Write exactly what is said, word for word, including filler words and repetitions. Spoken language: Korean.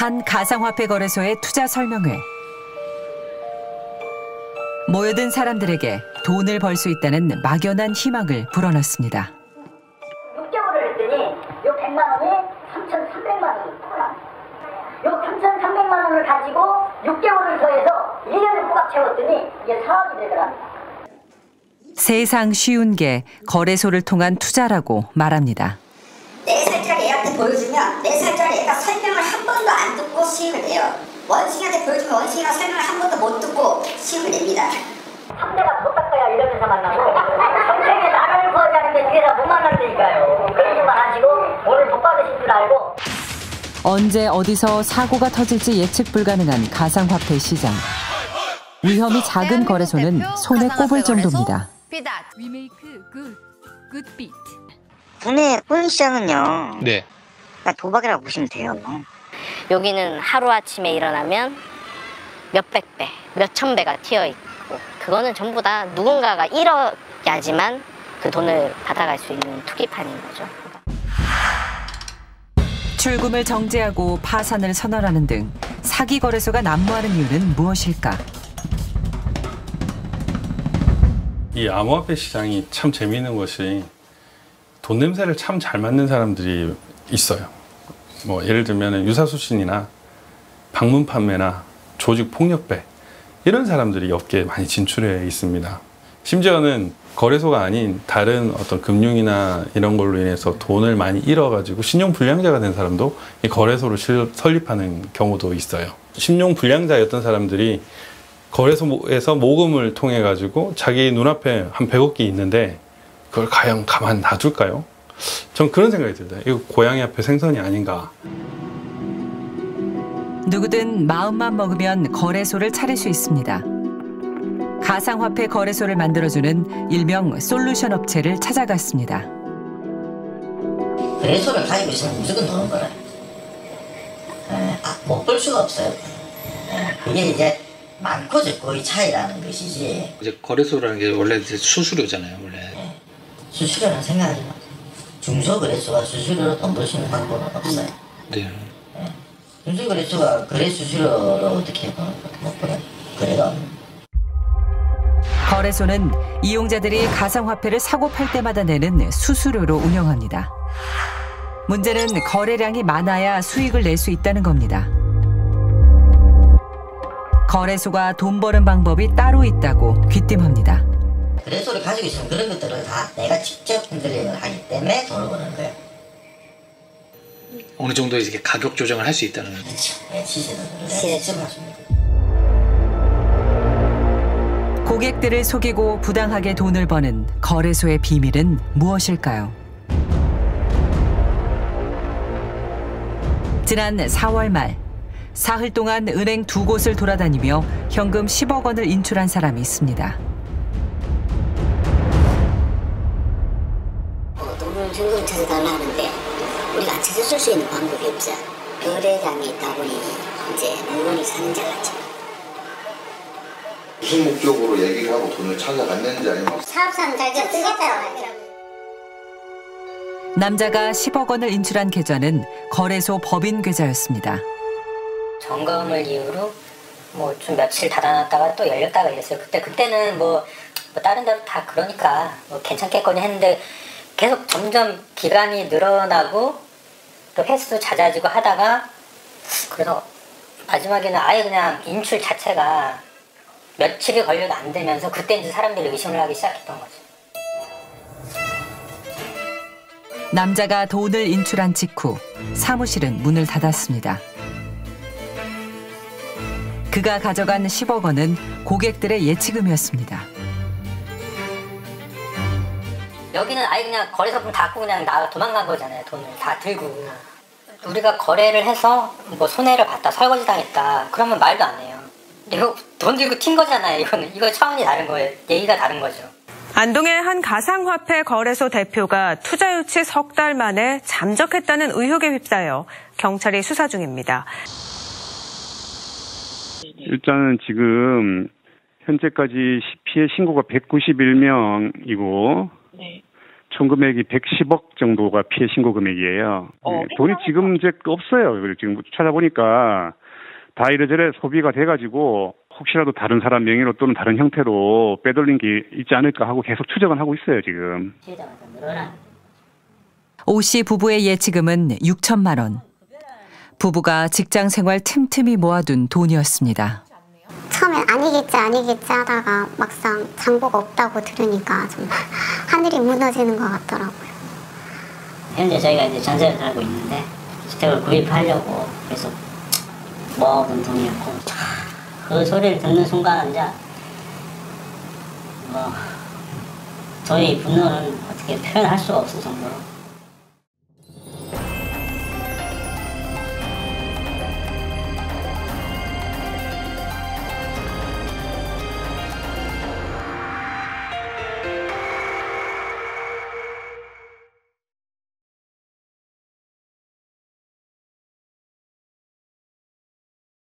한 가상화폐 거래소의 투자 설명회. 모여든 사람들에게 돈을 벌 수 있다는 막연한 희망을 불어넣습니다. 육 개월을 했더니 요 백만 원이 삼천삼백만 원이 풀어납니다. 요 삼천삼백만 원을 가지고 육 개월을 더해서 일 년을 꼬박 채웠더니 이게 사억이 되더랍니다. 세상 쉬운 게 거래소를 통한 투자라고 말합니다. 네 살짜리 애한테 보여주면 네 살짜리 애가 설명을 한 번도 안 듣고 수익을 내요. 원숭이한테 보여주면 원숭이가 설명을 한 번도 못 듣고 수익을 냅니다. 삼 대가 못 닦아야 이러면서 만나고 평생에 나라를 구하자는데 뒤에서 못 만난다니까요. 그러지 마시고 오늘 못 받으실 줄 알고. 언제 어디서 사고가 터질지 예측 불가능한 가상화폐 시장. 위험이 작은 거래소는 손에 꼽을 정도입니다. 국내 코인 시장은요. 네. 그러니까 도박이라고 보시면 돼요. 여기는 하루아침에 일어나면 몇백 배, 몇천 배가 튀어있고 그거는 전부 다 누군가가 잃어야지만 그 돈을 받아갈 수 있는 투기판인 거죠. 출금을 정지하고 파산을 선언하는 등 사기 거래소가 난무하는 이유는 무엇일까? 이 암호화폐 시장이 참 재미있는 것이 돈 냄새를 참 잘 맡는 사람들이 있어요. 뭐 예를 들면 유사수신이나 방문 판매나 조직 폭력배 이런 사람들이 업계에 많이 진출해 있습니다. 심지어는 거래소가 아닌 다른 어떤 금융이나 이런 걸로 인해서 돈을 많이 잃어가지고 신용불량자가 된 사람도 이 거래소를 설립하는 경우도 있어요. 신용불량자였던 사람들이 거래소에서 모금을 통해 가지고 자기 눈앞에 한 백억 개 있는데 그걸 과연 가만 놔둘까요? 전 그런 생각이 들어요. 이거 고양이 앞에 생선이 아닌가. 누구든 마음만 먹으면 거래소를 차릴 수 있습니다. 가상화폐 거래소를 만들어주는 일명 솔루션 업체를 찾아갔습니다. 거래소를 가지고 있으면 무조건 도는 거라. 아, 못 볼 수가 없어요. 이게 이제 많고 적고의 차이라는 것이지. 이제 거래소라는 게 원래 이제 수수료잖아요, 원래. 네. 수수료는 생각하지 마. 중소거래소가 수수료로 돈 벌 수 있는 방법은 없어요. 네. 네. 중소거래소가 거래 수수료로 어떻게 버는 거 못 벌어요. 거래가 없는. 거래소는 이용자들이 가상화폐를 사고 팔 때마다 내는 수수료로 운영합니다. 문제는 거래량이 많아야 수익을 낼 수 있다는 겁니다. 거래소가 돈 버는 방법이 따로 있다고 귀띔합니다. 거래소를 가지고 있으면 그런 것들을 다 내가 직접 핸들링을 하기 때문에 돈을 버는 거예요. 어느 정도 이렇게 가격 조정을 할 수 있다는 거죠. 그렇죠. 네, 시세는 직접 하십니다. 고객들을 속이고 부당하게 돈을 버는 거래소의 비밀은 무엇일까요? 지난 사월 말 사흘 동안 은행 두 곳을 돌아다니며 현금 십억 원을 인출한 사람이 있습니다. 돈을 현금 찾아달라 하는데 우리가 찾아줄 수 있는 방법이 없어요. 거래량이 있다 보니 이제 물건을 사는 자같이. 무슨 목적으로 얘기를 하고 돈을 찾아갔는지 아니면 사업상 자기가 쓰겠다고 하더라고요. 남자가 십억 원을 인출한 계좌는 거래소 법인 계좌였습니다. 점검을 이유로 뭐 좀 며칠 닫아놨다가 또 열렸다가 이랬어요. 그때 그때는 뭐, 뭐 다른 데로 다 그러니까 뭐 괜찮겠거니 했는데 계속 점점 기간이 늘어나고 또 횟수 잦아지고 하다가 그래서 마지막에는 아예 그냥 인출 자체가 며칠이 걸려도 안 되면서 그때 이제 사람들이 의심을 하기 시작했던 거죠. 남자가 돈을 인출한 직후 사무실은 문을 닫았습니다. 그가 가져간 십억 원은 고객들의 예치금이었습니다. 여기는 아예 그냥 거래소품 닫고 그냥 나 도망간 거잖아요. 돈을 다 들고. 우리가 거래를 해서 뭐 손해를 봤다, 설거지 당했다 그러면 말도 안 해요. 이거 돈 들고 튄 거잖아요. 이거는 이거 차원이 다른 거예요. 얘기가 다른 거죠. 안동의 한 가상화폐 거래소 대표가 투자 유치 석 달 만에 잠적했다는 의혹에 휩싸여 경찰이 수사 중입니다. 일단은 지금 현재까지 피해 신고가 백구십일 명이고 네. 총 금액이 백십억 정도가 피해 신고 금액이에요. 어, 네, 돈이 지금 이제 없어요. 지금 찾아보니까 다 이래저래 소비가 돼가지고 혹시라도 다른 사람 명의로 또는 다른 형태로 빼돌린 게 있지 않을까 하고 계속 추적은 하고 있어요, 지금. 오 씨 부부의 예치금은 육천만 원. 부부가 직장 생활 틈틈이 모아둔 돈이었습니다. 처음엔 아니겠지 아니겠지 하다가 막상 장보가 없다고 들으니까 정말 하늘이 무너지는 것 같더라고요. 현재 저희가 이제 전세를 살고 있는데 주택을 구입하려고 계속 모아둔 돈이었고 그 소리를 듣는 순간 이제 뭐 저희 분노는 어떻게 표현할 수가 없을 정도로